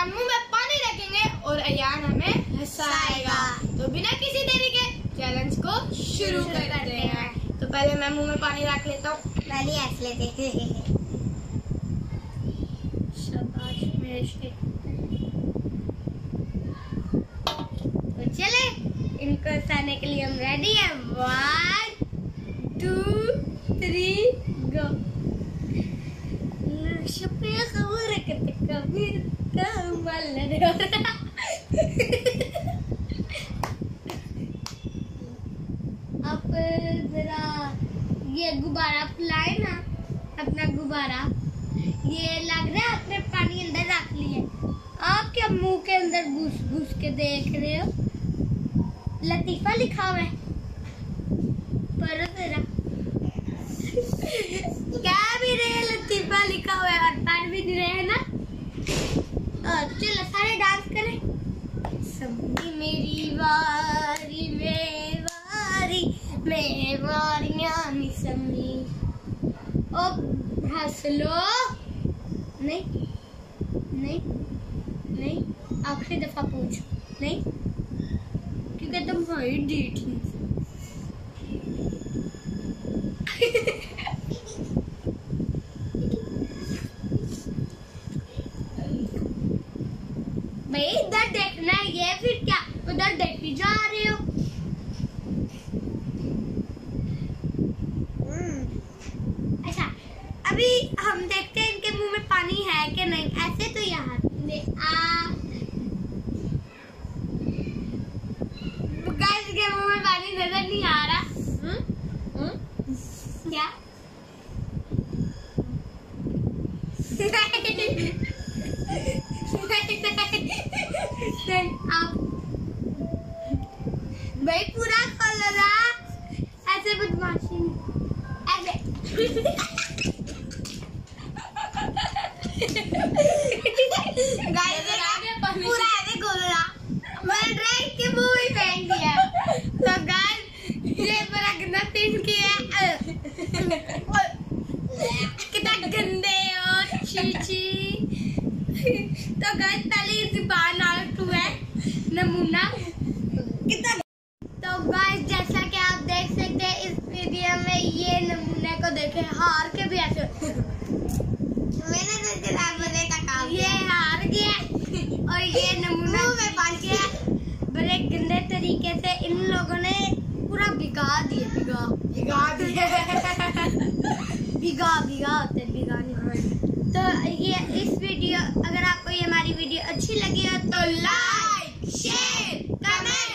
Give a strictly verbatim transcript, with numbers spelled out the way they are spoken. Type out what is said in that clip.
अयान मुंह में पानी रखेंगे और अयान हमें हंसाएगा। तो बिना किसी देरी के चैलेंज को शुरू करते हैं। तो पहले मैं मुंह में पानी रख लेता हूँ। पहले ऐसे लेते हैं। शाबाश मेरे शेर। तो चले इनको हंसाने के लिए हम रेडी हैं। One two three go. शुक्रिया खबर करते कभी कमाल अब जरा ये गुब्बारा फुलाए ना, अपना गुब्बारा। ये लग रहा है आपने पानी अंदर रख लिया। आप क्या मुंह के अंदर घुस घुस के देख रहे हो? लतीफा लिखा हुआ है पर तेरा क्या भी रहे, लतीफा लिखा हुआ है और पढ़ भी नहीं रहे ना। और चलो सारे डांस करें। सबनी मेरी वारी में वारी में वारियां निसमी। ओ हंस लो। नहीं नहीं नहीं आखिरी दफा पूछ। नहीं क्योंकि तुम भाई डीट ही। भाई इधर देखना है, ये फिर क्या उधर देखी जा रहे हो? अच्छा अभी हम देखते हैं इनके मुंह में पानी है कि नहीं। ऐसे तो यहाँ आ गाइस के मुंह में पानी नजर नहीं आ रहा। हुँ? हुँ? क्या आप भाई पूरा खोलो ना, ऐसे बदमाशी ऐसे। गाइस पूरा ऐसे खोलो ना, मैंने डायरेक्ट के मुंह में फेंक दिया। तो गाइस ये मेरा गंदा तीन किया। कितना गंदे हो, छी छी। तो गाइस पहले ज़ुबान आउट हुआ है नमूना कितना। तो गाइस जैसा कि आप देख सकते हैं इस वीडियो में, ये नमूने को देखे हार के भी ऐसे मैंने तो बड़े का काम, ये हार गया और ये नमूना में पास गया। बड़े गंदे तरीके से इन लोगों ने पूरा भिगा दिया। भिगा भिगा दिया भिगा भिगा होते भिगा नहीं। तो ये इस वीडियो, अगर आपको ये हमारी वीडियो अच्छी लगी हो तो लाइक शेयर कमेंट